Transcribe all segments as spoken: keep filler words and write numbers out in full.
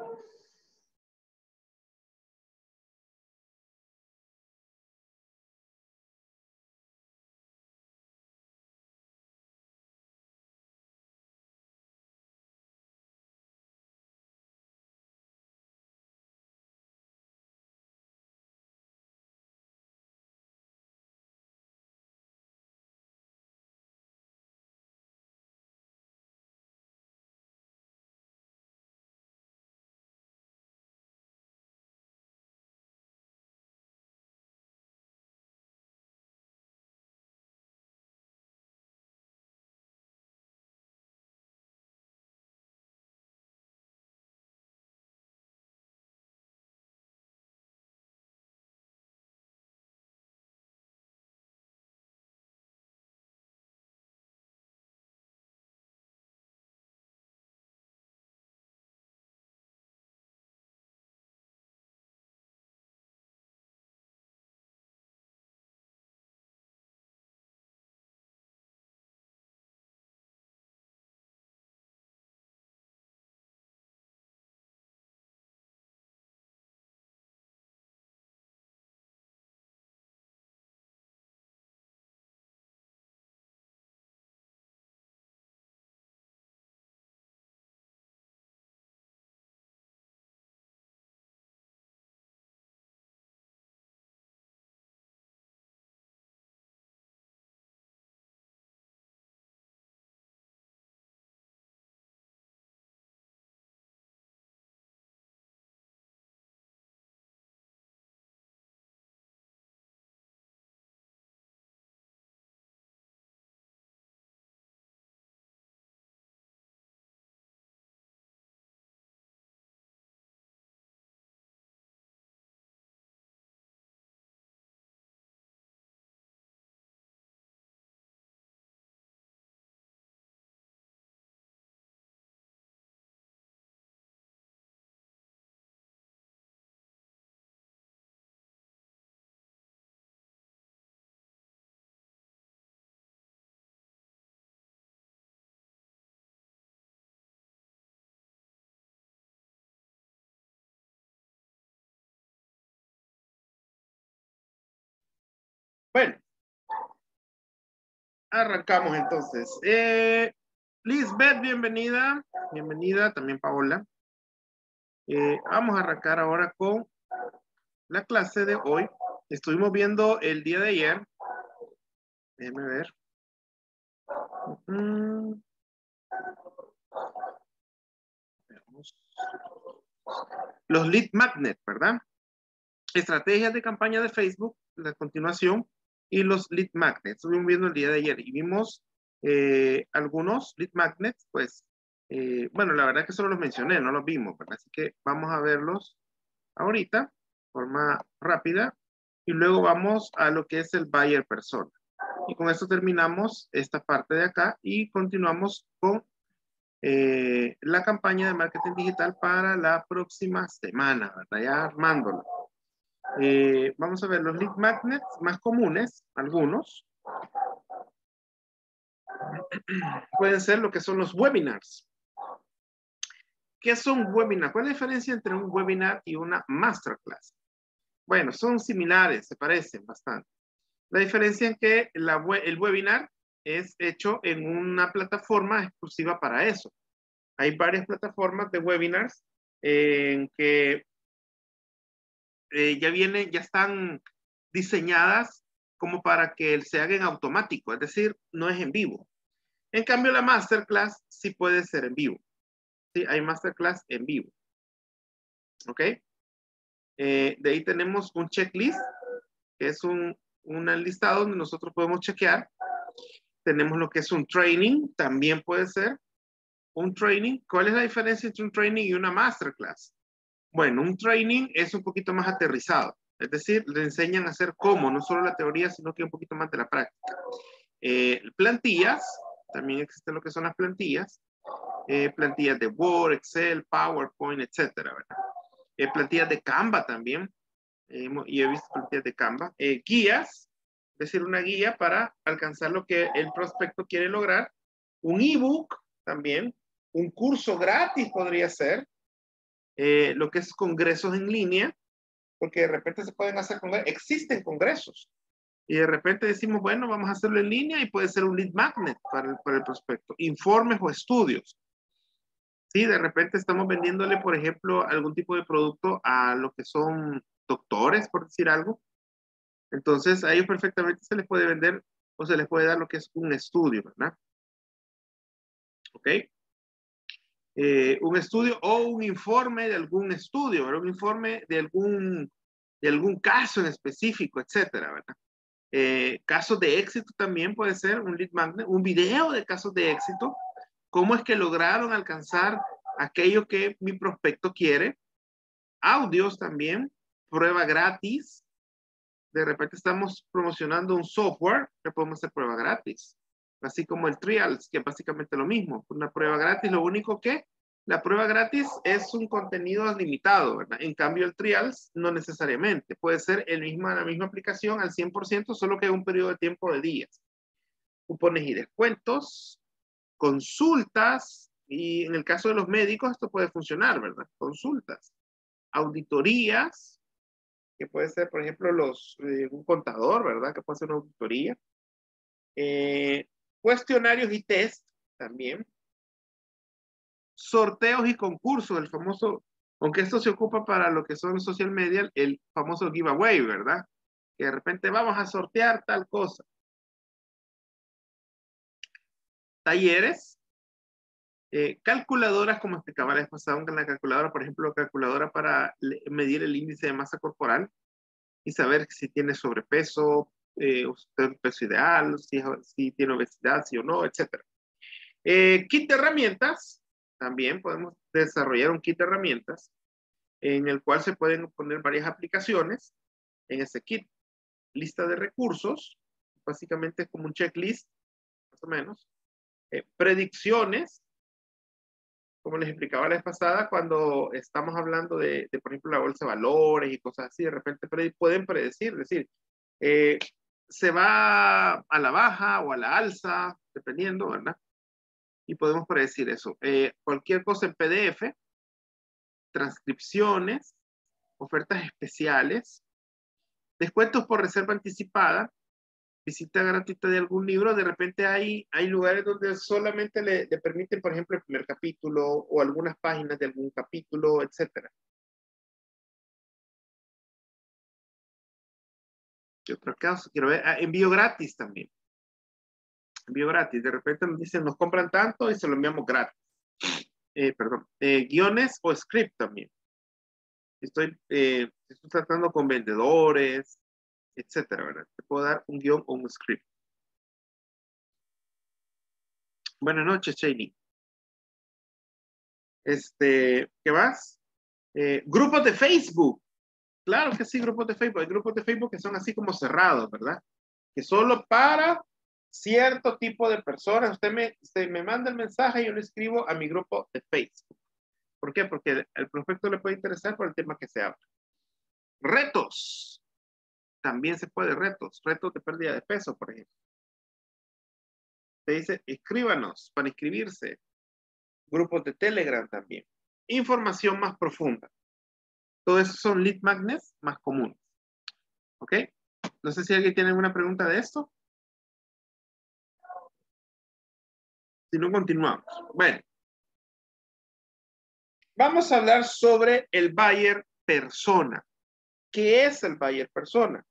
Bueno, arrancamos entonces. Eh, Lisbeth, bienvenida. Bienvenida, también Paola. Eh, vamos a arrancar ahora con la clase de hoy. Estuvimos viendo el día de ayer. Déjenme ver. Mm. Los lead magnet, ¿verdad? Estrategias de campaña de Facebook, la continuación, y los lead magnets. Estuvimos viendo el día de ayer y vimos eh, algunos lead magnets, pues, eh, bueno, la verdad que solo los mencioné, no los vimos, ¿verdad? Así que vamos a verlos ahorita, de forma rápida, y luego vamos a lo que es el buyer persona. Y con esto terminamos esta parte de acá y continuamos con eh, la campaña de marketing digital para la próxima semana, ¿verdad? Ya armándola. Eh, vamos a ver los lead magnets más comunes, algunos. Pueden ser lo que son los webinars. ¿Qué son webinars? ¿Cuál es la diferencia entre un webinar y una masterclass? Bueno, son similares, se parecen bastante. La diferencia es que la web, el webinar es hecho en una plataforma exclusiva para eso. Hay varias plataformas de webinars eh, en que eh, ya vienen, ya están diseñadas como para que se haga en automático, es decir, no es en vivo. En cambio, la masterclass sí puede ser en vivo. Sí, hay masterclass en vivo. ¿Ok? Eh, de ahí tenemos un checklist, que es un, un listado donde nosotros podemos chequear. Tenemos lo que es un training, también puede ser un training. ¿Cuál es la diferencia entre un training y una masterclass? Bueno, un training es un poquito más aterrizado. Es decir, le enseñan a hacer cómo, no solo la teoría, sino que un poquito más de la práctica. Eh, plantillas, también existe lo que son las plantillas. Eh, plantillas de Word, Excel, PowerPoint, etcétera, ¿verdad? Eh, plantillas de Canva también. Eh, y he visto plantillas de Canva. Eh, guías, es decir, una guía para alcanzar lo que el prospecto quiere lograr. Un ebook también. Un curso gratis podría ser. eh, lo que es congresos en línea, porque de repente se pueden hacer congresos, existen congresos, y de repente decimos, bueno, vamos a hacerlo en línea y puede ser un lead magnet para el, para el prospecto, informes o estudios. Sí, de repente estamos vendiéndole, por ejemplo, algún tipo de producto a lo que son doctores, por decir algo. Entonces, a ellos perfectamente se les puede vender o se les puede dar lo que es un estudio, ¿verdad? ¿Ok? Eh, un estudio o un informe de algún estudio, ¿verdad? Un informe de algún, de algún caso en específico, etcétera, ¿verdad? Eh, casos de éxito también puede ser un lead magnet, un video de casos de éxito, cómo es que lograron alcanzar aquello que mi prospecto quiere, audios también, prueba gratis, de repente estamos promocionando un software que podemos hacer prueba gratis, así como el Trials, que es básicamente lo mismo, una prueba gratis, lo único que la prueba gratis es un contenido limitado, ¿verdad? En cambio el Trials no necesariamente, puede ser el mismo, la misma aplicación al cien por ciento, solo que un periodo de tiempo de días. Cupones y descuentos, consultas, y en el caso de los médicos esto puede funcionar, ¿verdad? Consultas, auditorías, que puede ser, por ejemplo, los, eh, un contador, ¿verdad? Que puede hacer una auditoría. Eh, cuestionarios y test también. Sorteos y concursos, el famoso, aunque esto se ocupa para lo que son social media, el famoso giveaway, ¿verdad? Que de repente vamos a sortear tal cosa. Talleres, eh, calculadoras, como explicaba la vez pasada, aunque en la calculadora, por ejemplo, calculadora para medir el índice de masa corporal y saber si tiene sobrepeso, eh, el peso ideal, si, si tiene obesidad, sí o no, etcétera. Eh, kit de herramientas, también podemos desarrollar un kit de herramientas en el cual se pueden poner varias aplicaciones en ese kit. Lista de recursos, básicamente es como un checklist, más o menos. Eh, predicciones, como les explicaba la vez pasada, cuando estamos hablando de, de, por ejemplo, la bolsa de valores y cosas así, de repente pre pueden predecir, es decir, eh, se va a la baja o a la alza, dependiendo, ¿verdad? Y podemos predecir eso. Eh, cualquier cosa en P D F, transcripciones, ofertas especiales, descuentos por reserva anticipada, visita gratuita de algún libro. De repente hay, hay lugares donde solamente le, le permiten, por ejemplo, el primer capítulo o algunas páginas de algún capítulo, etcétera. ¿Qué otro caso? Quiero ver, ah, envío gratis también. Envío gratis. De repente nos dicen, nos compran tanto y se lo enviamos gratis. Eh, perdón. Eh, guiones o script también. Estoy, eh, estoy tratando con vendedores, etcétera, ¿verdad? Te puedo dar un guión o un script. Buenas noches, Shady. Este, ¿qué más? Eh, grupos de Facebook. Claro que sí, grupos de Facebook. Hay grupos de Facebook que son así como cerrados, ¿verdad? Que solo para cierto tipo de personas. Usted me, usted me manda el mensaje y yo lo escribo a mi grupo de Facebook. ¿Por qué? Porque el, el prospecto le puede interesar por el tema que se habla. Retos. También se puede retos. Retos de pérdida de peso, por ejemplo. Te dice, escríbanos para inscribirse. Grupos de Telegram también. Información más profunda. Todo eso son lead magnets más comunes. ¿Ok? No sé si alguien tiene alguna pregunta de esto. Si no, continuamos. Bueno. Vamos a hablar sobre el buyer persona. ¿Qué es el buyer persona?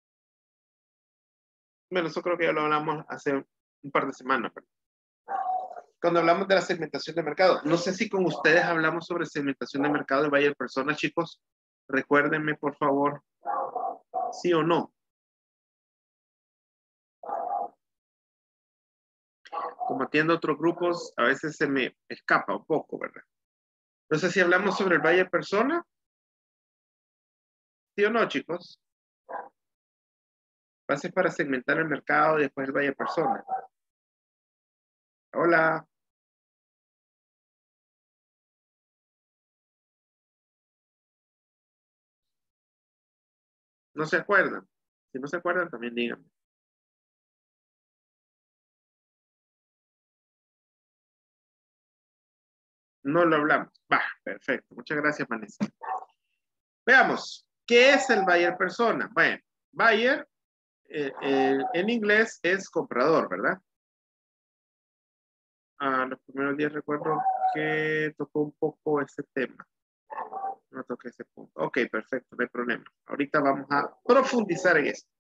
Bueno, eso creo que ya lo hablamos hace un par de semanas. Pero cuando hablamos de la segmentación de mercado. No sé si con ustedes hablamos sobre segmentación de mercado y buyer persona, chicos. Recuérdenme, por favor, sí o no. Como atiendo otros grupos, a veces se me escapa un poco, ¿verdad? No sé si hablamos sobre el buyer persona. ¿Sí o no, chicos? Bases para segmentar el mercado y después el buyer persona. Hola. ¿No se acuerdan? Si no se acuerdan, también díganme. No lo hablamos. Va, perfecto. Muchas gracias, Vanessa. Veamos, ¿qué es el buyer persona? Bueno, buyer eh, eh, en inglés es comprador, ¿verdad? Ah, los primeros días recuerdo que tocó un poco ese tema. No toqué ese punto. Ok, perfecto, no hay problema. Ahorita vamos a profundizar en esto.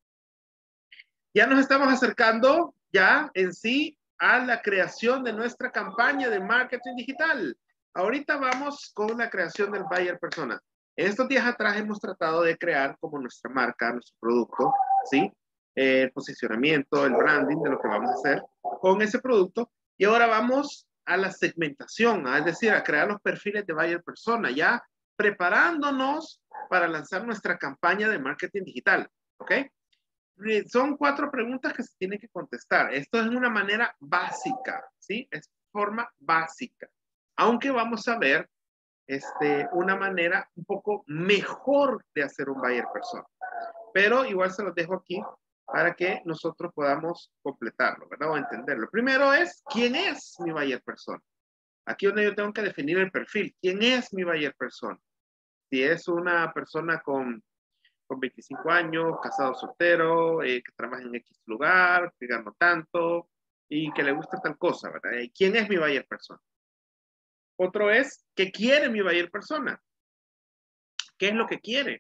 Ya nos estamos acercando ya en sí a la creación de nuestra campaña de marketing digital. Ahorita vamos con la creación del buyer persona. En estos días atrás hemos tratado de crear como nuestra marca, nuestro producto, ¿sí? El posicionamiento, el branding de lo que vamos a hacer con ese producto. Y ahora vamos a la segmentación, es decir, a crear los perfiles de buyer persona, ya preparándonos para lanzar nuestra campaña de marketing digital, ¿ok? Son cuatro preguntas que se tienen que contestar. Esto es una manera básica, ¿sí? Es forma básica. Aunque vamos a ver este, una manera un poco mejor de hacer un buyer persona. Pero igual se los dejo aquí para que nosotros podamos completarlo, ¿verdad? O entenderlo. Primero es, ¿quién es mi buyer persona? Aquí donde yo tengo que definir el perfil. ¿Quién es mi buyer persona? Si es una persona con con veinticinco años, casado soltero, eh, que trabaja en X lugar, que gano tanto y que le gusta tal cosa, ¿verdad? ¿Y quién es mi buyer persona? Otro es, ¿qué quiere mi buyer persona? ¿Qué es lo que quiere?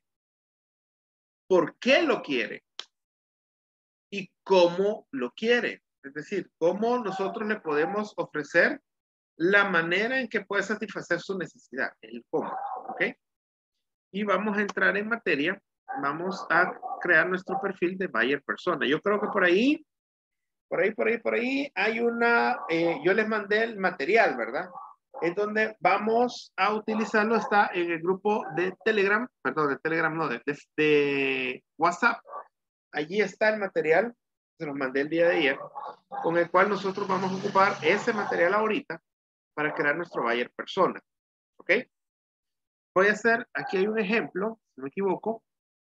¿Por qué lo quiere? ¿Y cómo lo quiere? Es decir, ¿cómo nosotros le podemos ofrecer la manera en que puede satisfacer su necesidad? El cómo, ¿ok? Y vamos a entrar en materia. Vamos a crear nuestro perfil de buyer persona. Yo creo que por ahí, por ahí, por ahí, por ahí hay una, eh, yo les mandé el material, ¿verdad? Es donde vamos a utilizarlo, está en el grupo de Telegram, perdón, de Telegram, no, de, de, de WhatsApp. Allí está el material, se los mandé el día de ayer, con el cual nosotros vamos a ocupar ese material ahorita para crear nuestro buyer persona, ¿ok? Voy a hacer, aquí hay un ejemplo, si no me equivoco,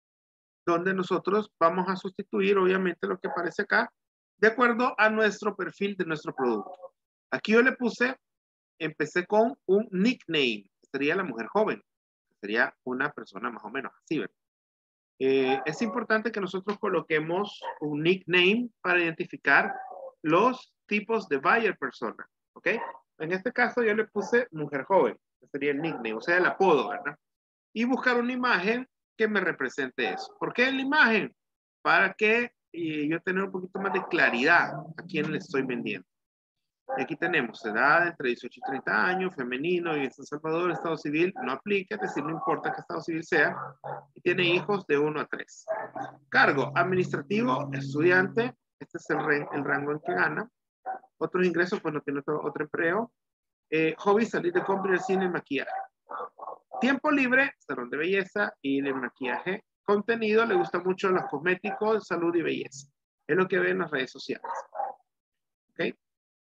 donde nosotros vamos a sustituir obviamente lo que aparece acá de acuerdo a nuestro perfil de nuestro producto. Aquí yo le puse, empecé con un nickname, sería la mujer joven, sería una persona más o menos así, ¿verdad? Eh, es importante que nosotros coloquemos un nickname para identificar los tipos de buyer persona, ¿ok? En este caso yo le puse mujer joven, que sería el nickname, o sea, el apodo, ¿verdad? Y buscar una imagen que me represente eso. ¿Por qué la imagen? Para que eh, yo tenga un poquito más de claridad a quién le estoy vendiendo. Y aquí tenemos edad entre dieciocho y treinta años, femenino, y en San Salvador, estado civil no aplica, es decir, no importa qué estado civil sea, y tiene hijos de uno a tres. Cargo administrativo, estudiante, este es el, el rango en que gana. Otros ingresos, pues no tiene otro, otro empleo. Eh, hobby, salir de compra, ir al cine, maquillaje. Tiempo libre, salón de belleza y de maquillaje. Contenido, le gusta mucho los cosméticos, salud y belleza. Es lo que ve en las redes sociales. ¿Ok?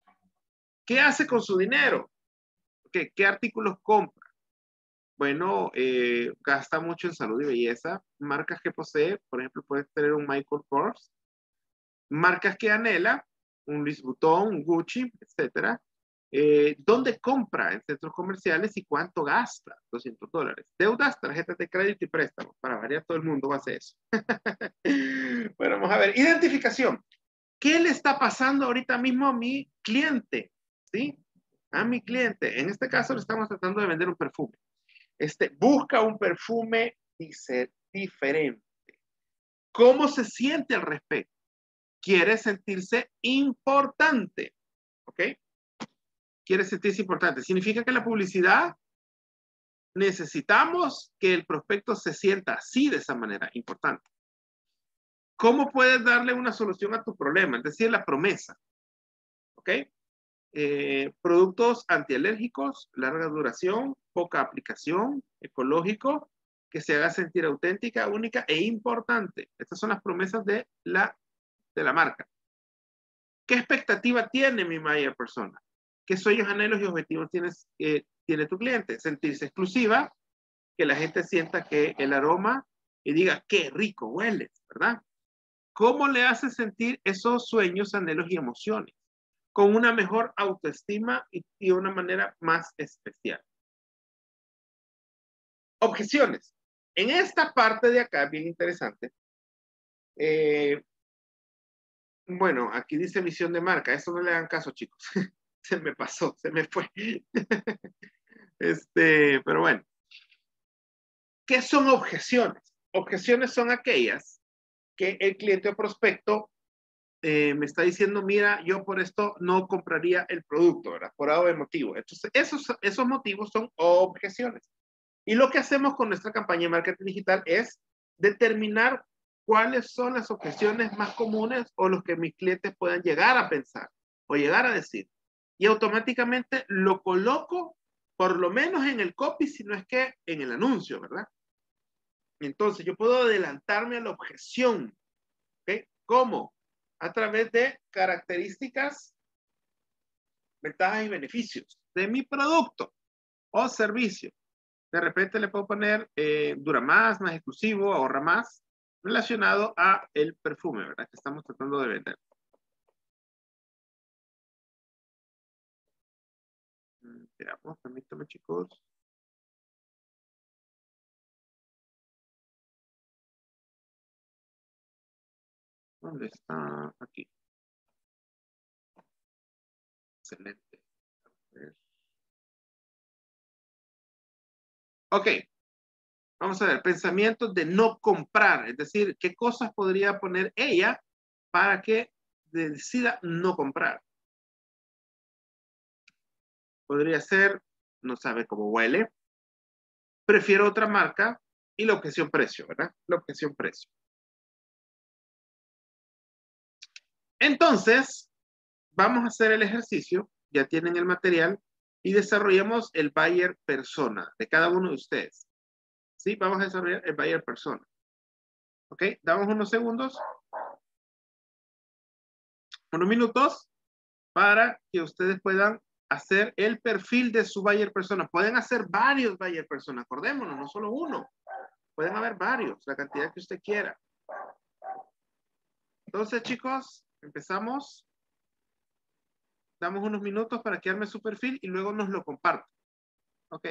¿Qué hace con su dinero? ¿Qué, qué artículos compra? Bueno, eh, gasta mucho en salud y belleza. Marcas que posee, por ejemplo, puede tener un Michael Kors. Marcas que anhela, un Louis Vuitton, un Gucci, etcétera. Eh, ¿Dónde compra? En centros comerciales y cuánto gasta, doscientos dólares. Deudas, tarjetas de crédito y préstamos. Para variar, todo el mundo va a hacer eso. Bueno, vamos a ver. Identificación. ¿Qué le está pasando ahorita mismo a mi cliente? ¿Sí? A mi cliente. En este caso le estamos tratando de vender un perfume. Este, busca un perfume, dice, diferente. ¿Cómo se siente al respecto? Quiere sentirse importante. ¿Ok? Quiere sentirse importante. Significa que la publicidad necesitamos que el prospecto se sienta así, de esa manera, importante. ¿Cómo puedes darle una solución a tu problema? Es decir, la promesa. ¿Ok? Eh, productos antialérgicos, larga duración, poca aplicación, ecológico, que se haga sentir auténtica, única e importante. Estas son las promesas de la, de la marca. ¿Qué expectativa tiene mi buyer persona? ¿Qué sueños, anhelos y objetivos tienes, eh, tiene tu cliente? Sentirse exclusiva, que la gente sienta que el aroma y diga, qué rico huele, ¿verdad? ¿Cómo le hace sentir esos sueños, anhelos y emociones? Con una mejor autoestima y, y una manera más especial. Objeciones. En esta parte de acá, bien interesante. Eh, bueno, aquí dice visión de marca. Eso no le hagan caso, chicos. Se me pasó, se me fue. Este, pero bueno. ¿Qué son objeciones? Objeciones son aquellas que el cliente o prospecto eh, me está diciendo, mira, yo por esto no compraría el producto, ¿verdad? Por algo de motivo. Entonces, esos, esos motivos son objeciones. Y lo que hacemos con nuestra campaña de marketing digital es determinar cuáles son las objeciones más comunes o los que mis clientes puedan llegar a pensar o llegar a decir. Y automáticamente lo coloco por lo menos en el copy, si no es que en el anuncio, ¿verdad? Entonces yo puedo adelantarme a la objeción. ¿Ok? ¿Cómo? A través de características, ventajas y beneficios de mi producto o servicio. De repente le puedo poner eh, dura más, más exclusivo, ahorra más, relacionado a el perfume, ¿verdad? Que estamos tratando de vender. Veamos, permítame, chicos. ¿Dónde está? Aquí. Excelente. Ok. Vamos a ver, pensamientos de no comprar. Es decir, ¿qué cosas podría poner ella para que decida no comprar? Podría ser, no sabe cómo huele, prefiero otra marca y la objeción precio, ¿verdad? La objeción precio. Entonces, vamos a hacer el ejercicio, ya tienen el material y desarrollamos el buyer persona de cada uno de ustedes. ¿Sí? Vamos a desarrollar el buyer persona. ¿Ok? Damos unos segundos, unos minutos para que ustedes puedan hacer el perfil de su buyer persona. Pueden hacer varios buyer persona, acordémonos, no solo uno. Pueden haber varios, la cantidad que usted quiera. Entonces, chicos, empezamos. Damos unos minutos para que arme su perfil y luego nos lo comparto. Ok.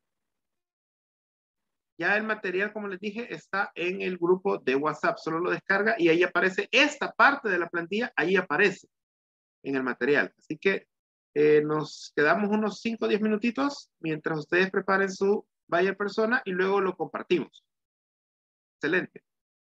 Ya el material, como les dije, está en el grupo de WhatsApp. Solo lo descarga y ahí aparece esta parte de la plantilla. Ahí aparece en el material. Así que eh, nos quedamos unos cinco o diez minutitos mientras ustedes preparen su buyer persona y luego lo compartimos. Excelente.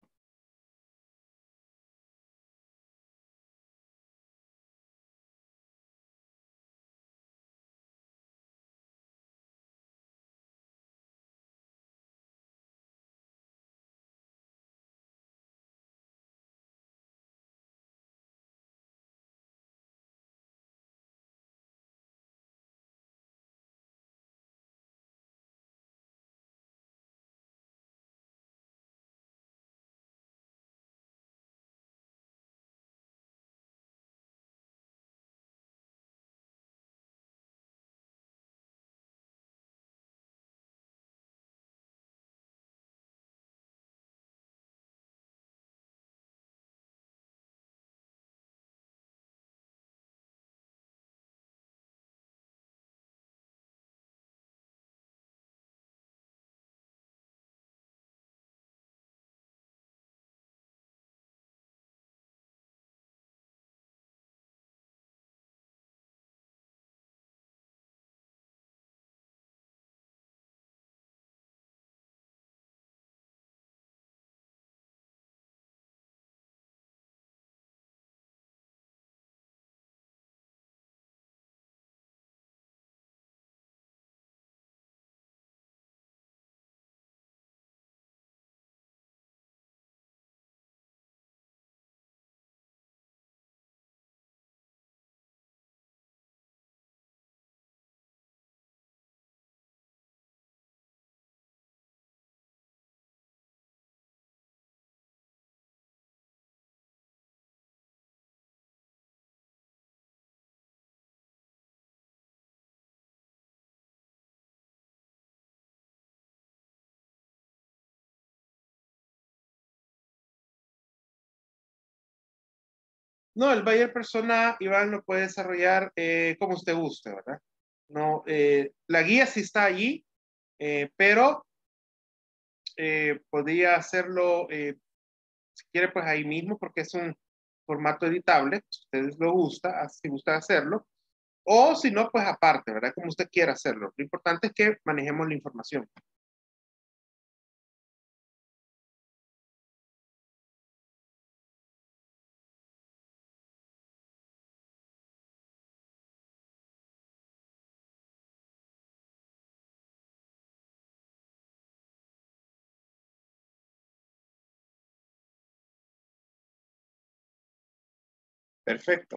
No, el buyer persona, Iván, lo puede desarrollar eh, como usted guste, ¿verdad? No, eh, la guía sí está allí, eh, pero eh, podría hacerlo, eh, si quiere, pues ahí mismo, porque es un formato editable, si ustedes lo gusta, si gusta hacerlo, o si no, pues aparte, ¿verdad? Como usted quiera hacerlo. Lo importante es que manejemos la información. Perfecto.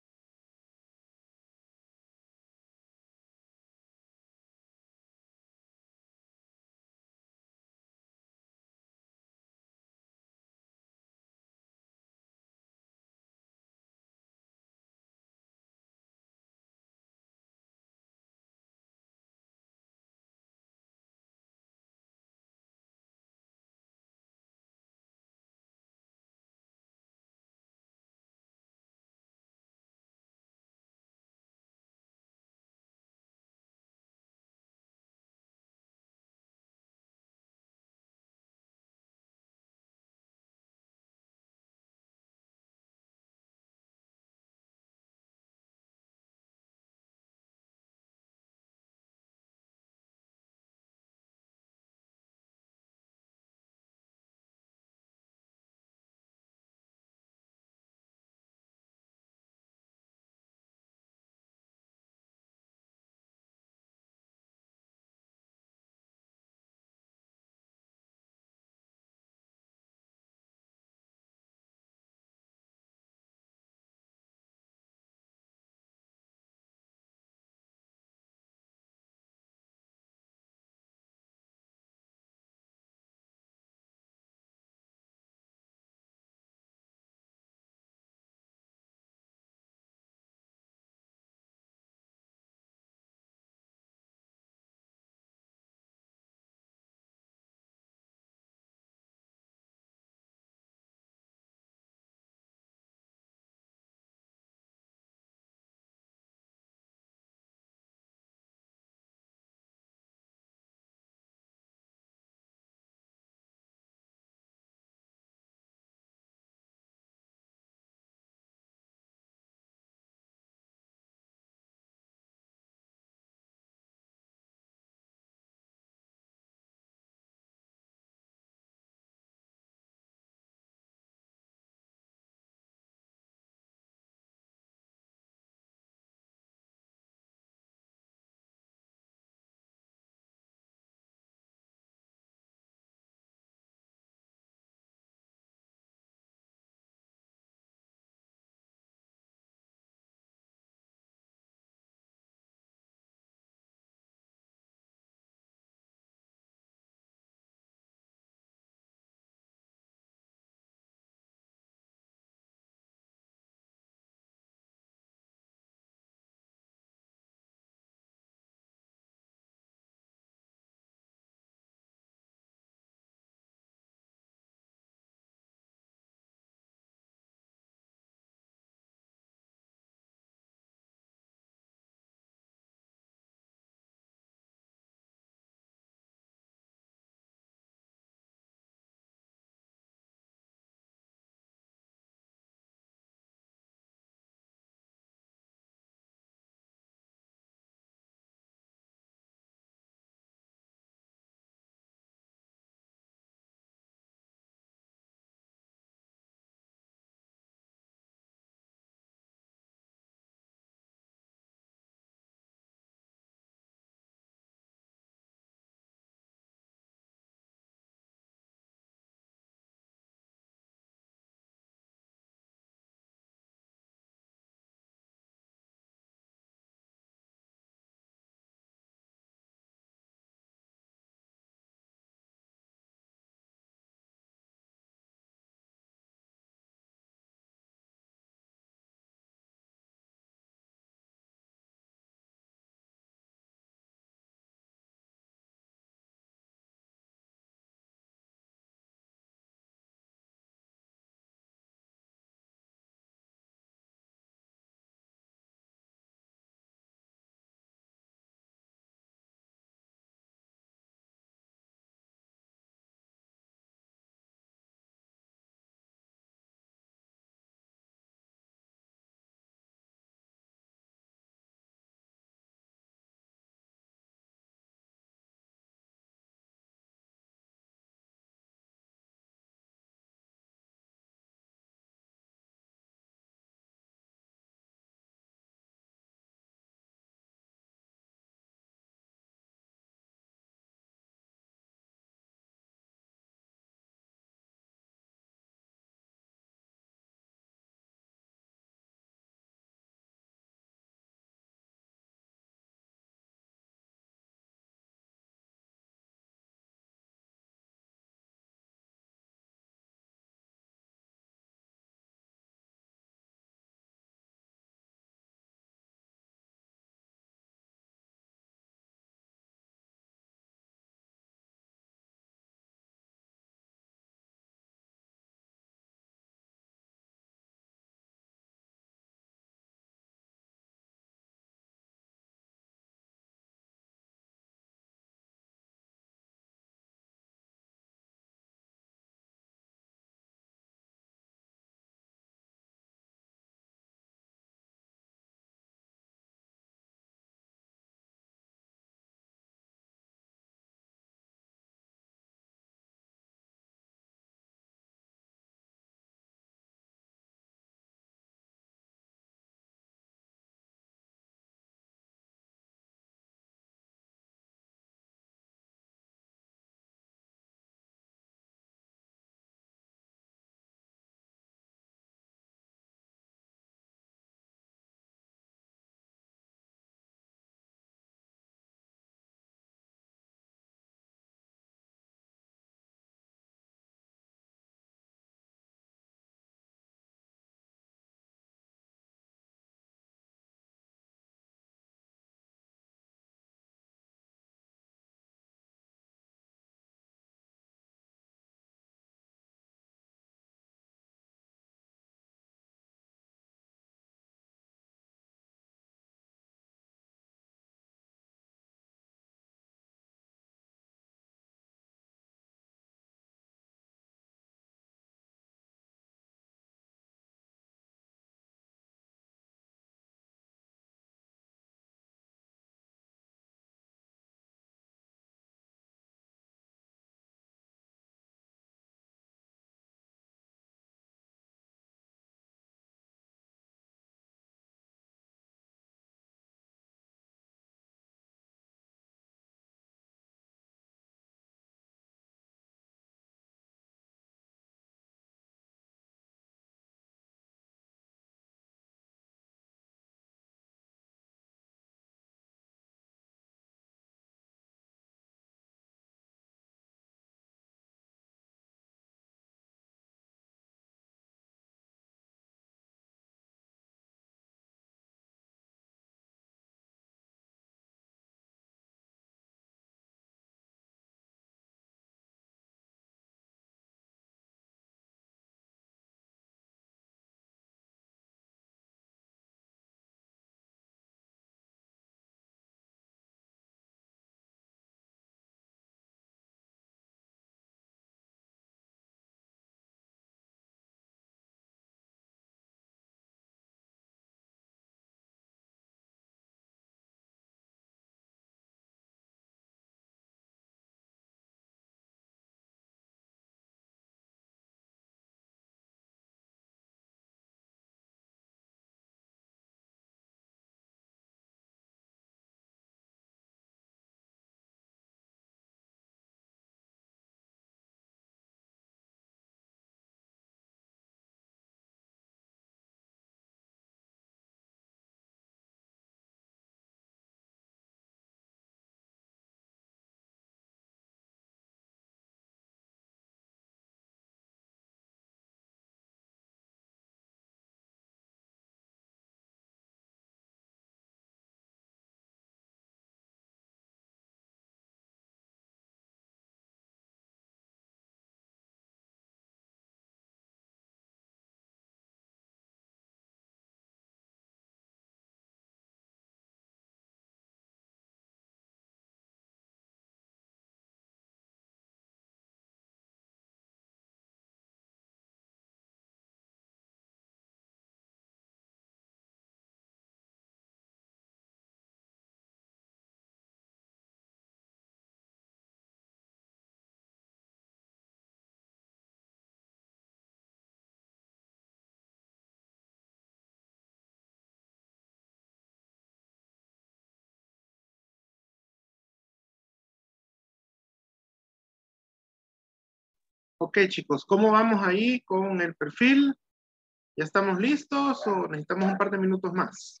Ok, chicos, ¿cómo vamos ahí con el perfil? ¿Ya estamos listos o necesitamos un par de minutos más?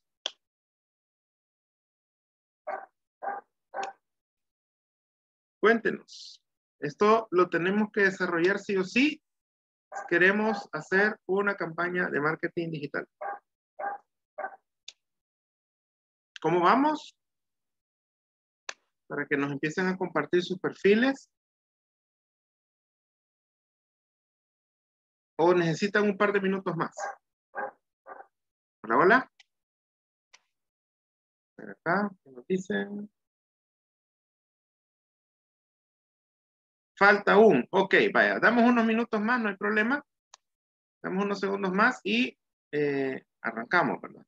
Cuéntenos. Esto lo tenemos que desarrollar sí o sí si queremos hacer una campaña de marketing digital. ¿Cómo vamos? Para que nos empiecen a compartir sus perfiles. ¿O necesitan un par de minutos más? Hola, hola. Por acá, ¿qué nos dicen? Falta un. Ok, vaya, damos unos minutos más, no hay problema. Damos unos segundos más y eh, arrancamos, ¿verdad?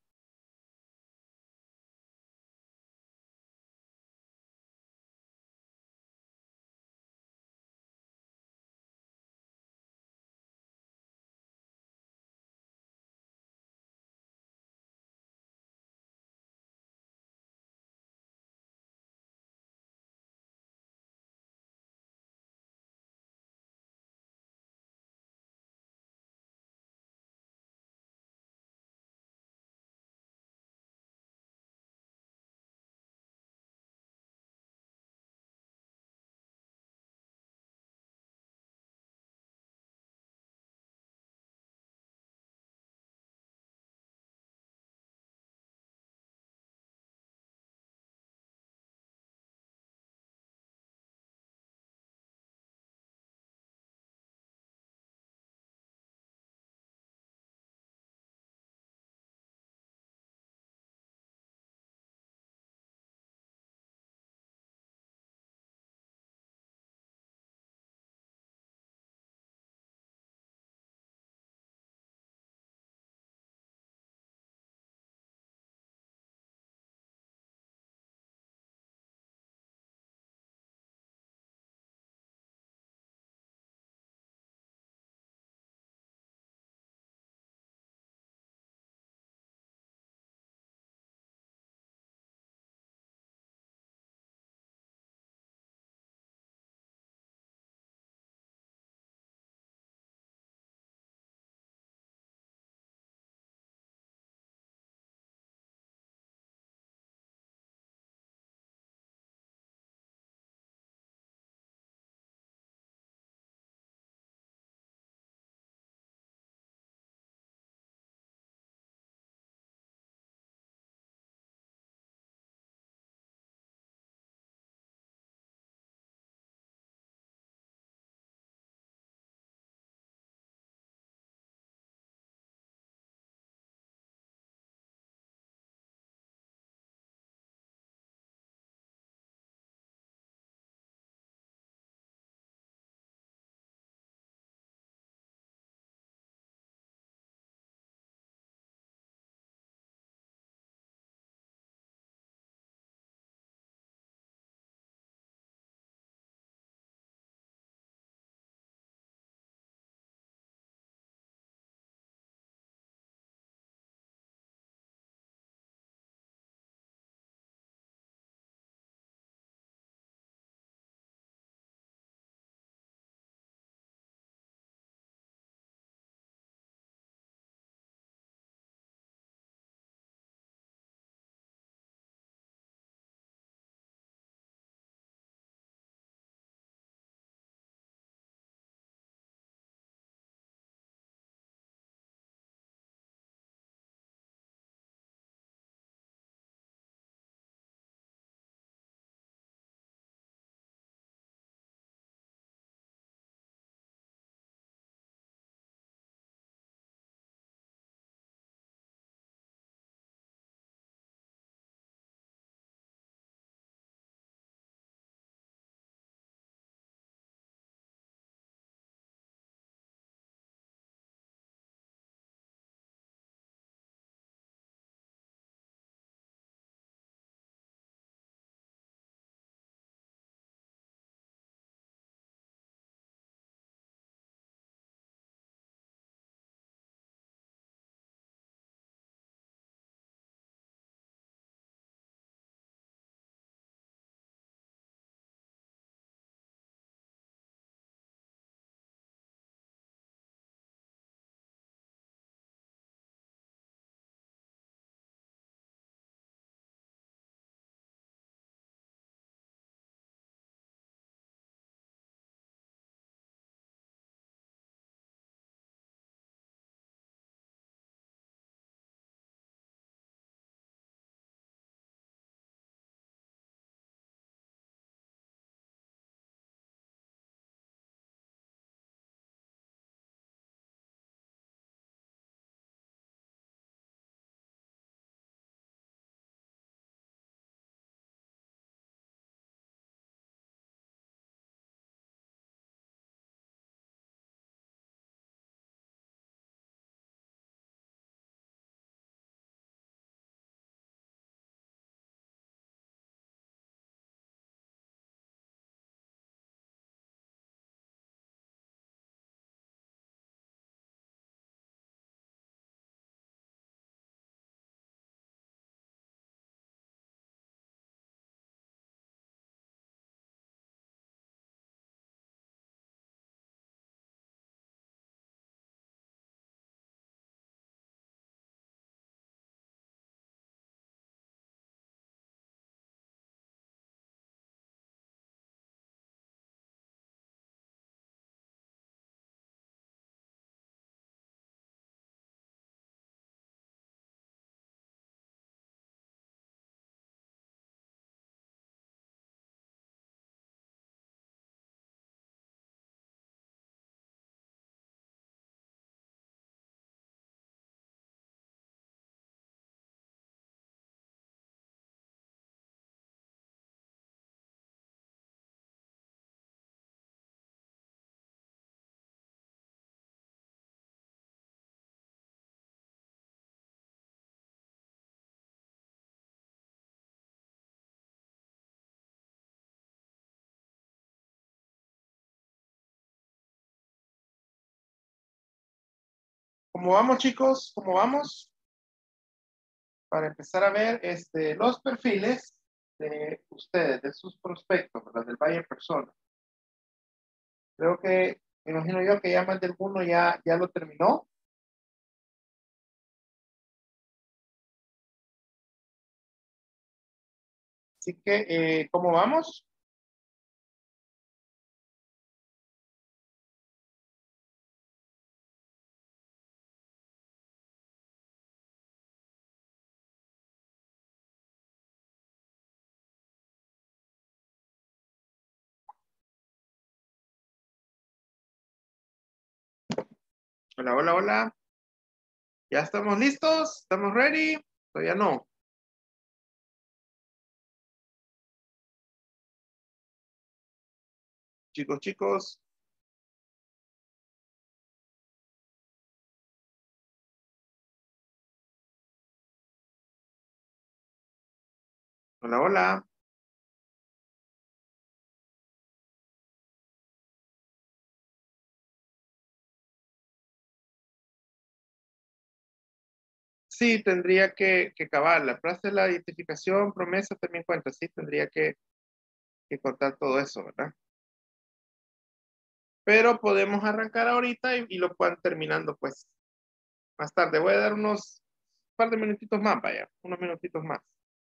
¿Cómo vamos, chicos? ¿Cómo vamos? Para empezar a ver este, los perfiles de ustedes, de sus prospectos, ¿verdad? Del buyer persona. Creo que, me imagino yo que ya más de alguno ya, ya lo terminó. Así que, eh, ¿cómo vamos? Hola, hola, hola. ¿Ya estamos listos? ¿Estamos ready? Todavía no. Chicos, chicos. Hola, hola. Sí, tendría que, que acabar. La frase de la identificación, promesa también cuenta. Sí, tendría que, que contar todo eso, ¿verdad? Pero podemos arrancar ahorita y, y lo puedan terminando, pues, más tarde. Voy a dar unos par de minutitos más, vaya, unos minutitos más.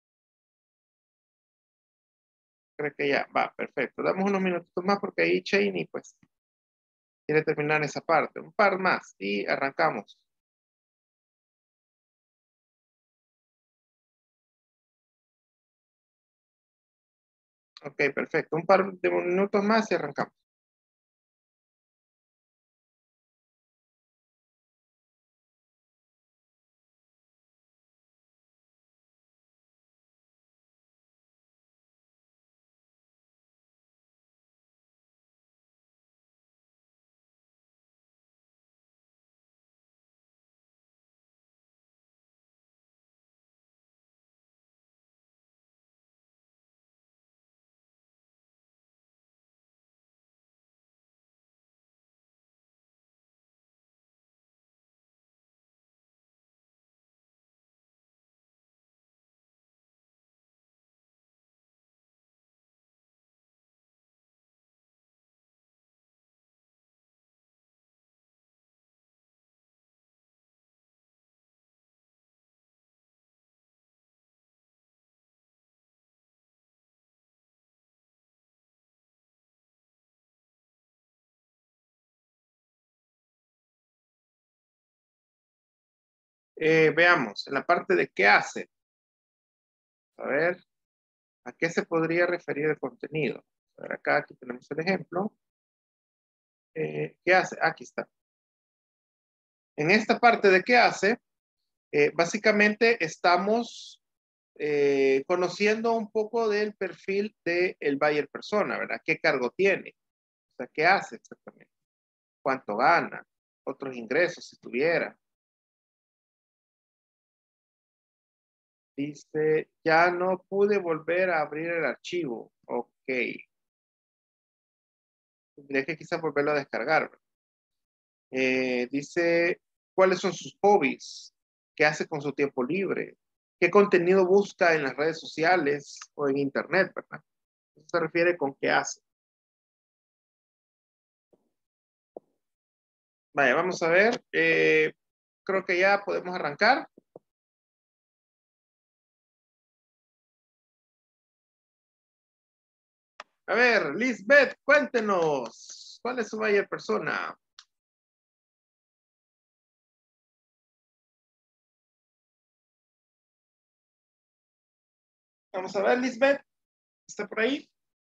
Creo que ya va, perfecto. Damos unos minutitos más porque ahí Cheney, pues, quiere terminar esa parte. Un par más y arrancamos. Ok, perfecto. Un par de minutos más y arrancamos. Eh, veamos, en la parte de qué hace. A ver, ¿a qué se podría referir el contenido? A ver, acá aquí tenemos el ejemplo. Eh, ¿qué hace? Aquí está. En esta parte de qué hace, eh, básicamente estamos eh, conociendo un poco del perfil del buyer persona, ¿verdad? ¿Qué cargo tiene? O sea, ¿qué hace exactamente? ¿Cuánto gana? Otros ingresos, si tuviera. Dice, ya no pude volver a abrir el archivo. Ok. Tendría que quizás volverlo a descargar, ¿verdad? Eh, dice, ¿cuáles son sus hobbies? ¿Qué hace con su tiempo libre? ¿Qué contenido busca en las redes sociales o en internet, verdad? Eso se refiere con qué hace. Vaya, vamos a ver. Eh, creo que ya podemos arrancar. A ver, Lisbeth, cuéntenos. ¿Cuál es su buyer persona? Vamos a ver, Lisbeth. ¿Está por ahí?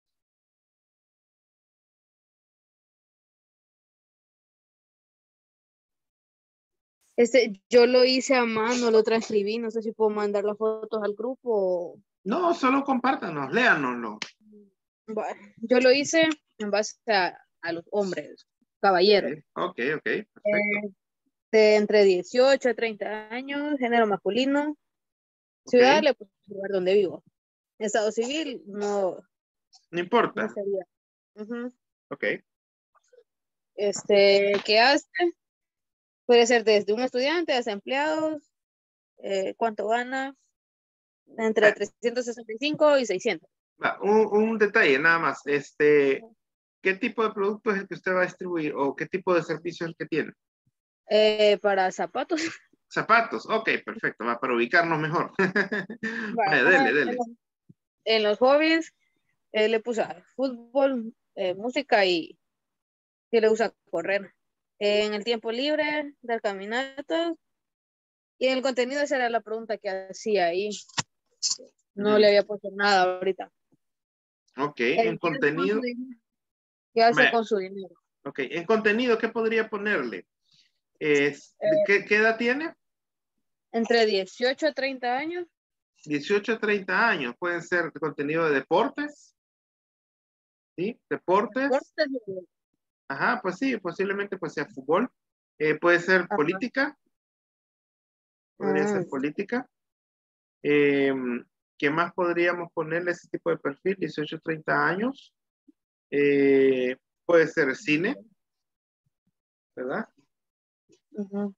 Este, yo lo hice a mano, lo transcribí, no sé si puedo mandar las fotos al grupo. o- No, solo compártanos, léanoslo. Bueno, yo lo hice en base a, a los hombres, caballeros, Ok, ok, ok, perfecto. eh, de entre dieciocho a treinta años, género masculino, Ok, ciudad, le puse el lugar donde vivo. Estado civil, no, no no importa. sería. Ujú. Ok, Este, ¿qué hace? Puede ser desde un estudiante hasta empleados, eh, cuánto gana, entre Ah, trescientos sesenta y cinco y seiscientos. va, un, un detalle nada más. Este, ¿qué tipo de producto es el que usted va a distribuir o qué tipo de servicio es el que tiene? Eh, para zapatos, Zapatos. Ok, perfecto. Va para ubicarnos mejor. vaya, Vaya, ajá, dele, en dele. los, en los hobbies eh, le puse fútbol, eh, música y, y le gusta correr. En el tiempo libre, dar caminatas. Y en el contenido esa era la pregunta que hacía ahí. No le Ujú. había puesto nada ahorita. Ok, Eh, en ¿Qué hace con su contenido. dinero? ¿Qué hace Vaya, con su dinero? ok, en contenido, ¿qué podría ponerle? Es, ¿de Eh, ¿qué, qué edad tiene? Entre dieciocho a treinta años. Dieciocho a treinta años. Pueden ser contenido de deportes, ¿sí? Deportes. Deportes, Ajá, pues sí, posiblemente pues sea fútbol. Eh, puede ser ajá. política, podría Ah, ser política. Eh, ¿Qué más podríamos ponerle a ese tipo de perfil? dieciocho a treinta años. Eh, puede ser cine, ¿verdad? ujú.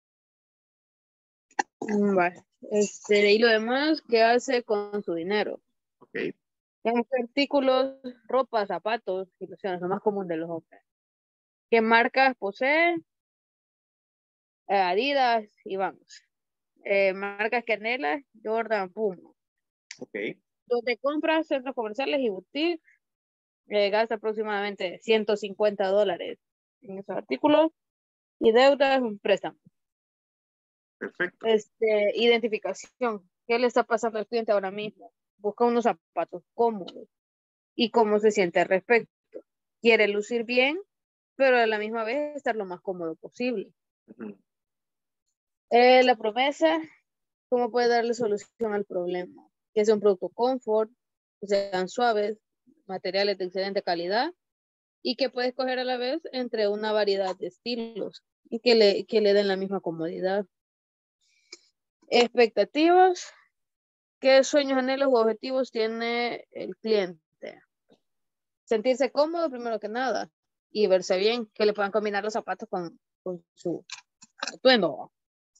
Mm, vale. Este, y lo demás, ¿qué hace con su dinero? Ok. ¿Qué artículos, ropa, zapatos, ilusiones, lo más común de los hombres? ¿Qué marcas posee? Eh, Adidas y vamos. Eh, marcas Canela, Jordan, Puma. Ok. Donde compras centros comerciales y boutiques, eh, gasta aproximadamente ciento cincuenta dólares en esos artículos y deuda es un préstamo. Perfecto. Este, identificación. ¿Qué le está pasando al cliente ahora mismo? Busca unos zapatos cómodos y cómo se siente al respecto. Quiere lucir bien, pero a la misma vez estar lo más cómodo posible. Ujú. Eh, la promesa, ¿cómo puede darle solución al problema? Que sea un producto confort, que sean suaves, materiales de excelente calidad y que puede escoger a la vez entre una variedad de estilos y que le, que le den la misma comodidad. Expectativas, ¿qué sueños, anhelos u objetivos tiene el cliente? Sentirse cómodo primero que nada y verse bien, que le puedan combinar los zapatos con, con su atuendo.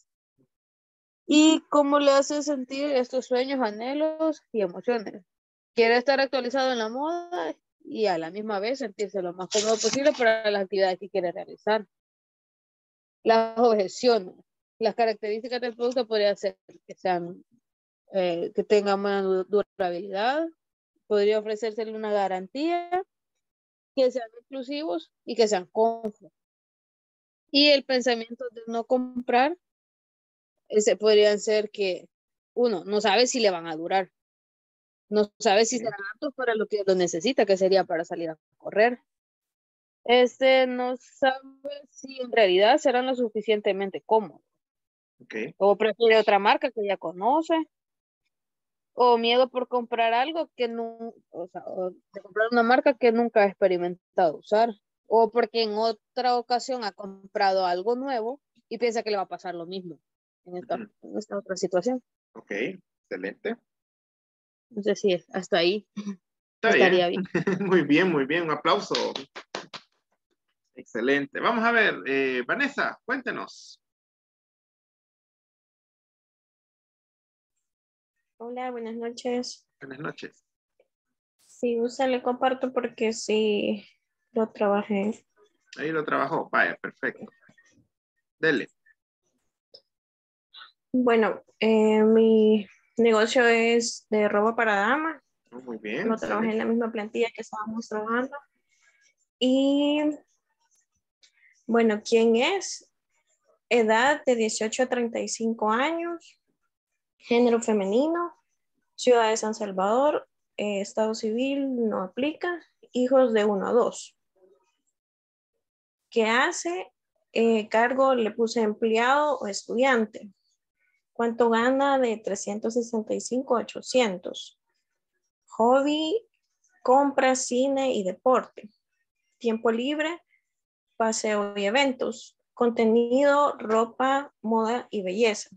¿Y cómo le hace sentir estos sueños, anhelos y emociones? Quiere estar actualizado en la moda y a la misma vez sentirse lo más cómodo posible para las actividades que quiere realizar. Las objeciones. Las características del producto podrían ser que sean, eh, que tengan buena durabilidad, podría ofrecérsele una garantía, que sean exclusivos y que sean confort. Y el pensamiento de no comprar, ese podrían ser que uno no sabe si le van a durar, no sabe si Ok. serán aptos para lo que lo necesita, que sería para salir a correr. Este no sabe si en realidad serán lo suficientemente cómodos. Ok. O prefiere otra marca que ya conoce. O miedo por comprar algo que no, o sea, o de comprar una marca que nunca ha experimentado usar. O porque en otra ocasión ha comprado algo nuevo y piensa que le va a pasar lo mismo en esta, Ujú. en esta otra situación. Ok. Excelente. No sé si hasta ahí Está bien. estaría bien. Muy bien, muy bien. Un aplauso. Excelente. Vamos a ver, eh, Vanessa, cuéntenos. Hola, buenas noches. Buenas noches. Si gusta, le comparto porque sí lo trabajé. Ahí lo trabajó. Vaya, perfecto. Dele. Bueno, eh, mi negocio es de ropa para dama. Oh, muy bien, Lo trabajé en excelente. la misma plantilla que estábamos trabajando. Y bueno, ¿quién es? Edad de dieciocho a treinta y cinco años, género femenino, ciudad de San Salvador, eh, estado civil no aplica, hijos de uno a dos. ¿Qué hace? Eh, cargo le puse empleado o estudiante. ¿Cuánto gana? De trescientos sesenta y cinco a ochocientos. Hobby, compra, cine y deporte. Tiempo libre, paseo y eventos. Contenido, ropa, moda y belleza.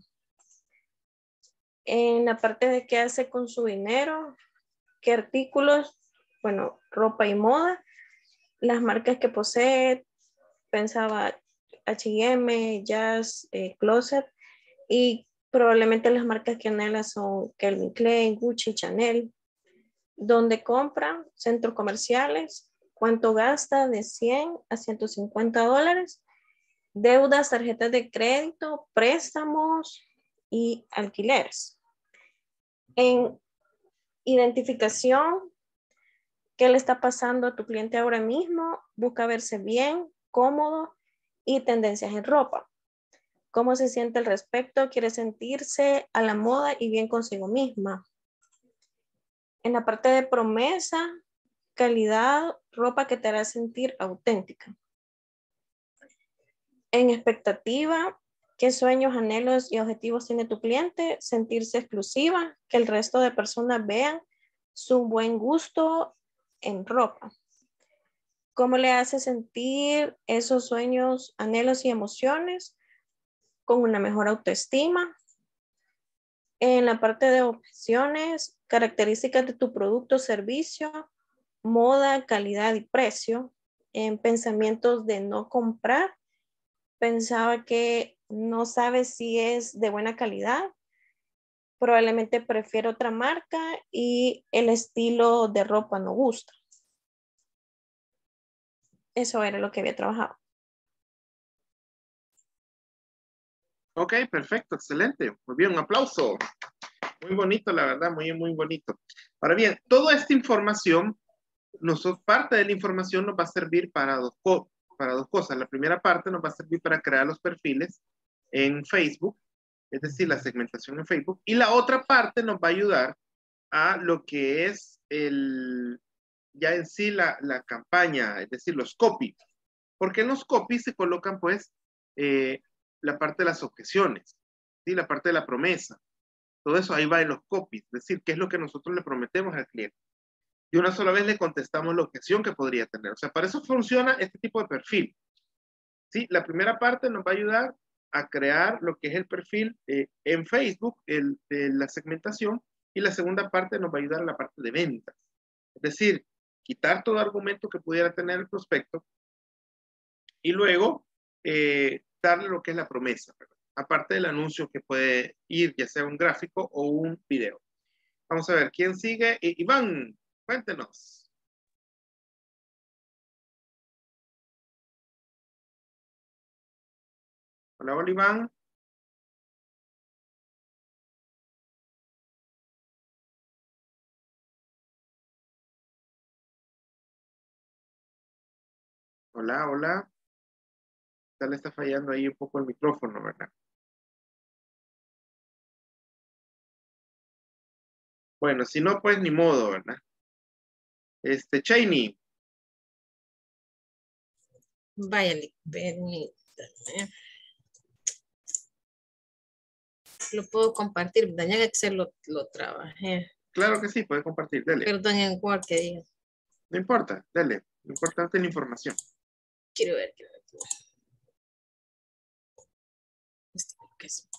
En la parte de qué hace con su dinero, qué artículos, bueno, ropa y moda, las marcas que posee, pensaba H y M, Jazz, eh, Closet, y probablemente las marcas que anhelas son Calvin Klein, Gucci, Chanel. ¿Dónde compra? Centros comerciales. ¿Cuánto gasta? De cien a ciento cincuenta dólares. Deudas, tarjetas de crédito, préstamos y alquileres. En identificación, ¿qué le está pasando a tu cliente ahora mismo? Busca verse bien, cómodo y tendencias en ropa. ¿Cómo se siente al respecto? ¿Quiere sentirse a la moda y bien consigo misma? En la parte de promesa, calidad, ropa que te hará sentir auténtica. En expectativa, ¿qué sueños, anhelos y objetivos tiene tu cliente? Sentirse exclusiva, que el resto de personas vean su buen gusto en ropa. ¿Cómo le hace sentir esos sueños, anhelos y emociones? Con una mejor autoestima. En la parte de opciones, características de tu producto o servicio, moda, calidad y precio. En pensamientos de no comprar, pensaba que no sabe si es de buena calidad, probablemente prefiere otra marca y el estilo de ropa no gusta. Eso era lo que había trabajado. Ok, perfecto, excelente. Muy bien, un aplauso. Muy bonito, la verdad, muy, muy bonito. Ahora bien, toda esta información, nosotros, parte de la información nos va a servir para dos, para dos cosas. La primera parte nos va a servir para crear los perfiles en Facebook, es decir, la segmentación en Facebook. Y la otra parte nos va a ayudar a lo que es el, ya en sí la, la campaña, es decir, los copies. Porque en los copies se colocan, pues, eh, la parte de las objeciones, ¿sí? La parte de la promesa. Todo eso ahí va en los copies, es decir, qué es lo que nosotros le prometemos al cliente. Y una sola vez le contestamos la objeción que podría tener. O sea, para eso funciona este tipo de perfil. ¿Sí? La primera parte nos va a ayudar a crear lo que es el perfil eh, en Facebook, el, de la segmentación, y la segunda parte nos va a ayudar en la parte de ventas. Es decir, quitar todo argumento que pudiera tener el prospecto y luego eh, darle lo que es la promesa, ¿verdad? Aparte del anuncio que puede ir, ya sea un gráfico o un video. Vamos a ver, ¿quién sigue? I Iván, cuéntenos. Hola, hola, Iván. Hola, hola. Ya le está fallando ahí un poco el micrófono, ¿verdad? Bueno, si no, pues ni modo, ¿verdad? Este, Cheney. Vaya, permítame. Lo puedo compartir, ¿verdad? Ya en Excel lo, lo trabajé. Claro que sí, puede compartir, dele. Perdón, en Word que diga. No importa, dele. Lo importante es la información. Quiero ver, quiero ver. Este, creo que es.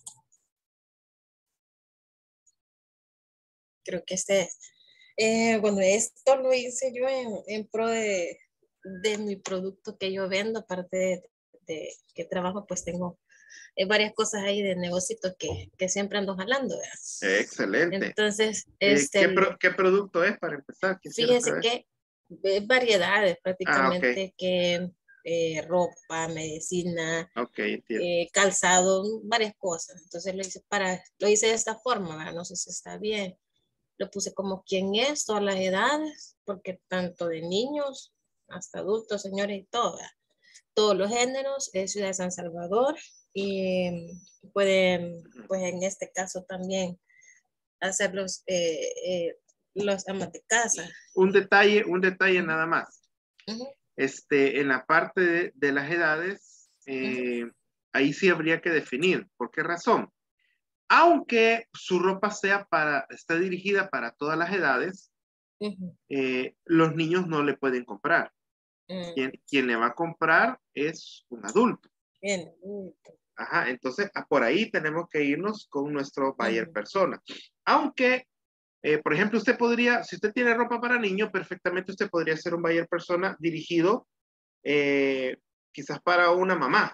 Creo que este es. Eh, bueno, esto lo hice yo en, en pro de, de mi producto que yo vendo, aparte de, de que trabajo, pues tengo eh, varias cosas ahí de negocito que, que siempre ando jalando, ¿verdad? Excelente. Entonces, Eh, este, ¿qué, pro ¿qué producto es para empezar? fíjese que es variedades prácticamente, ah, okay. que eh, ropa, medicina, okay, eh, calzado, varias cosas. Entonces lo hice, para, lo hice de esta forma, ¿verdad? No sé si está bien. Lo puse como quién es, todas las edades, porque tanto de niños hasta adultos, señores y todo, ¿verdad? Todos los géneros, es Ciudad de San Salvador, y pueden, pues en este caso también, hacer los, eh, eh, los amas de casa. Un detalle, un detalle uh-huh. nada más. Uh-huh. Este, en la parte de, de las edades, eh, uh-huh. ahí sí habría que definir. ¿Por qué razón? Aunque su ropa sea para, está dirigida para todas las edades, uh-huh. eh, los niños no le pueden comprar. Uh-huh. Quien, quien le va a comprar es un adulto. Bien, adulto. Ajá, entonces por ahí tenemos que irnos con nuestro buyer uh-huh. persona. Aunque, eh, por ejemplo, usted podría, si usted tiene ropa para niños, perfectamente usted podría ser un buyer persona dirigido eh, quizás para una mamá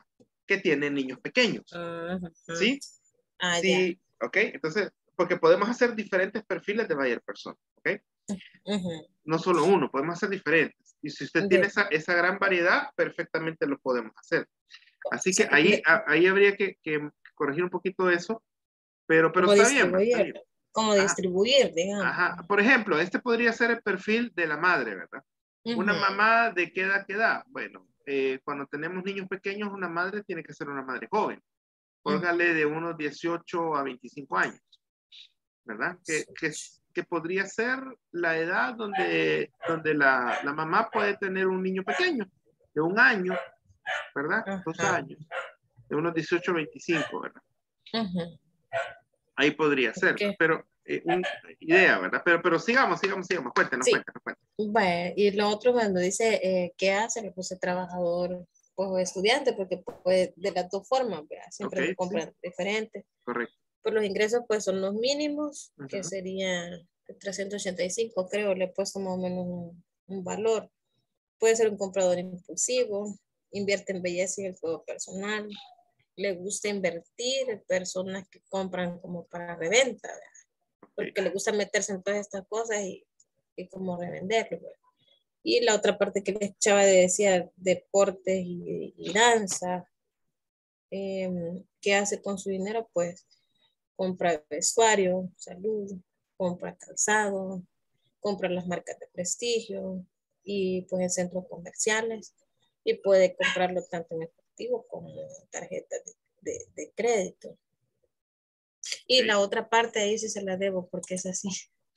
que tiene niños pequeños. Ajá. ¿Sí? Ah, Sí, ok. Entonces, porque podemos hacer diferentes perfiles de buyer persona, ¿ok? ya. Ujú. No solo uno, podemos hacer diferentes. Y si usted De- tiene esa, esa gran variedad, perfectamente lo podemos hacer. Así que sí, ahí, de- a- ahí habría que, que corregir un poquito eso, pero, pero como está bien, pues, está bien. distribuir, como Ajá, distribuir, digamos. ajá. Por ejemplo, este podría ser el perfil de la madre, ¿verdad? Una Ujú. mamá de qué edad, qué edad. Bueno, eh, cuando tenemos niños pequeños, una madre tiene que ser una madre joven. Póngale de unos dieciocho a veinticinco años, ¿verdad? Que, que, que podría ser la edad donde, donde la, la mamá puede tener un niño pequeño, de un año, ¿verdad? Dos Ajá. años, de unos dieciocho a veinticinco, ¿verdad? Ujú. Ahí podría ser, Ok. pero eh, una idea, ¿verdad? Pero, pero sigamos, sigamos, sigamos, cuéntenos, Sí. cuéntenos, cuéntenos. Bueno, y lo otro cuando dice eh, qué hace, le puse trabajador pues, o estudiante, porque puede de las dos formas, ¿verdad? Siempre Ok, lo sí, compran diferente. correcto. Pues los ingresos pues son los mínimos, que Ujú. serían trescientos ochenta y cinco, creo, le he puesto más o menos un, un valor. Puede ser un comprador impulsivo, invierte en belleza y el juego personal, le gusta invertir, personas que compran como para reventa, ¿verdad? Porque le gusta meterse en todas estas cosas y, y como revenderlo, ¿verdad? Y la otra parte que les echaba de decía deportes y, y danza, eh, ¿qué hace con su dinero? Pues compra vestuario, salud, compra calzado, compra las marcas de prestigio y pues en centros comerciales y puede comprarlo tanto en efectivo como en tarjetas de, de, de crédito. Y Ok. la otra parte ahí sí se la debo porque es así.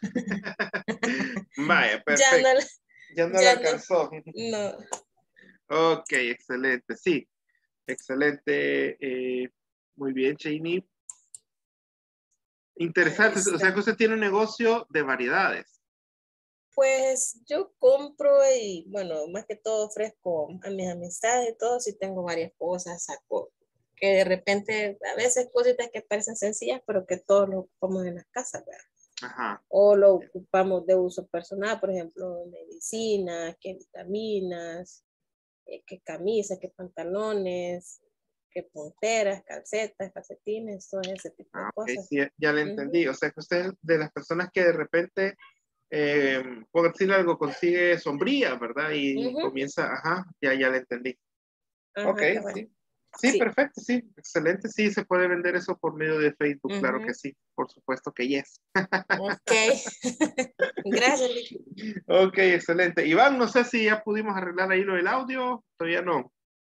Vaya, Ya no, perfecto. Ya no la ya no, alcanzó. no. Ok, excelente, sí. Excelente. eh, muy bien, Cheney. Ahí Interesante. O sea está. que usted tiene un negocio de variedades. Pues yo compro y bueno, más que todo ofrezco a mis amistades y todo, si tengo varias cosas, saco que de repente a veces cositas que parecen sencillas, pero que todos lo ocupamos en las casas, ¿verdad? Ajá. O lo ocupamos de uso personal, por ejemplo, medicinas, que vitaminas, eh, que camisas, que pantalones, que punteras, calcetas, calcetines, todo ese tipo de Ah, ok, cosas. sí, ya le Ujú, entendí. O sea que usted es de las personas que de repente, eh, por decirle algo, consigue sombría, ¿verdad? Y ujú. comienza, ajá, ya, ya le entendí. Ok, Ajá, cabal. sí. Sí, Sí. perfecto, sí, excelente. Sí, se puede vender eso por medio de Facebook, claro que Ujú. sí, por supuesto que yes. Ok. Gracias, Lick. Ok, excelente. Iván, no sé si ya pudimos arreglar ahí lo del audio, todavía no.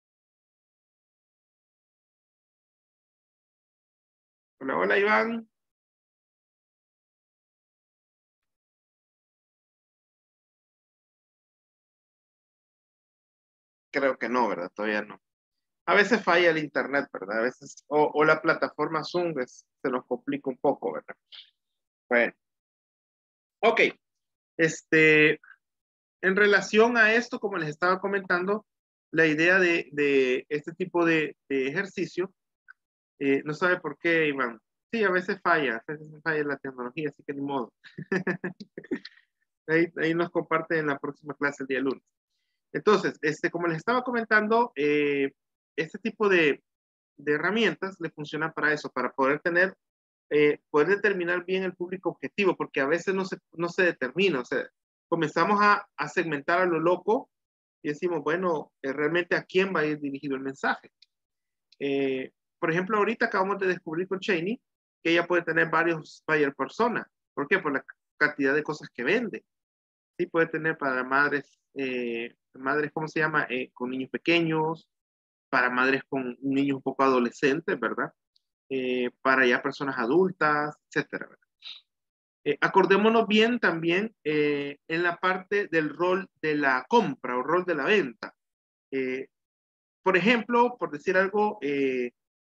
Hola, hola, Iván. Creo que no, ¿verdad? Todavía no. A veces falla el internet, ¿verdad? A veces, o, o la plataforma Zoom es- se nos complica un poco, ¿verdad? Bueno, ok. Este, en relación a esto, como les estaba comentando, la idea de, de este tipo de, de ejercicio, eh, no sabe por qué, Iván. Sí, a veces falla, a veces falla la tecnología, así que ni modo. Ahí, ahí nos comparte en la próxima clase el día lunes. Entonces, este, como les estaba comentando, eh, este tipo de, de herramientas le funcionan para eso, para poder tener, eh, poder determinar bien el público objetivo, porque a veces no se, no se determina, o sea, comenzamos a, a segmentar a lo loco y decimos, bueno, eh, realmente a quién va a ir dirigido el mensaje. Eh, por ejemplo, ahorita acabamos de descubrir con Cheney que ella puede tener varios buyer personas. ¿Por qué? Por la cantidad de cosas que vende. Sí, puede tener para madres, eh, madres, ¿cómo se llama? Eh, con niños pequeños, para madres con niños un poco adolescentes, ¿verdad? Eh, para ya personas adultas, etcétera. ¿verdad? Eh, acordémonos bien también eh, en la parte del rol de la compra o rol de la venta. Eh, por ejemplo, por decir algo, eh,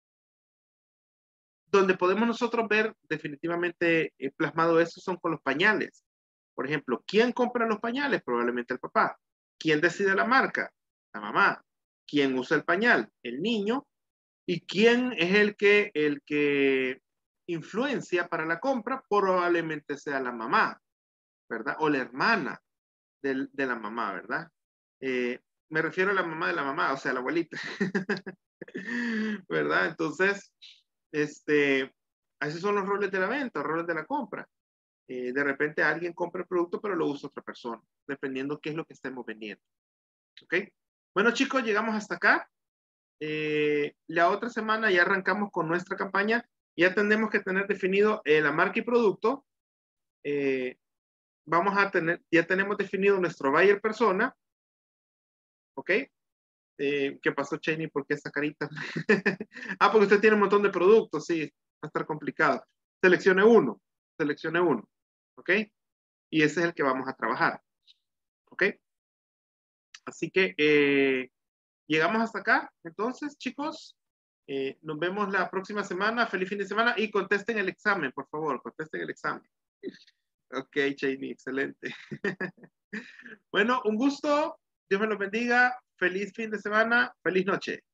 donde podemos nosotros ver definitivamente eh, plasmado eso son con los pañales. Por ejemplo, ¿quién compra los pañales? Probablemente el papá. ¿Quién decide la marca? La mamá. ¿Quién usa el pañal? El niño. ¿Y quién es el que, el que influencia para la compra? Probablemente sea la mamá, ¿verdad? O la hermana de, de la mamá, ¿verdad? Eh, me refiero a la mamá de la mamá, o sea, la abuelita. ¿Verdad? Entonces, este, esos son los roles de la venta, los roles de la compra. Eh, de repente alguien compra el producto, pero lo usa otra persona, dependiendo qué es lo que estemos vendiendo. ¿Ok? Bueno, chicos, llegamos hasta acá. Eh, la otra semana ya arrancamos con nuestra campaña. Ya tenemos que tener definido eh, la marca y producto. Eh, vamos a tener, ya tenemos definido nuestro buyer persona. ¿Ok? Eh, ¿Qué pasó, Cheney? ¿Por qué esa carita? Ah, porque usted tiene un montón de productos, sí, va a estar complicado. Seleccione uno, seleccione uno, ¿ok? Y ese es el que vamos a trabajar, ¿ok? Así que eh, llegamos hasta acá. Entonces, chicos, eh, nos vemos la próxima semana. Feliz fin de semana y contesten el examen, por favor, contesten el examen. Ok, Cheney, excelente. Bueno, un gusto. Dios me los bendiga. Feliz fin de semana. Feliz noche.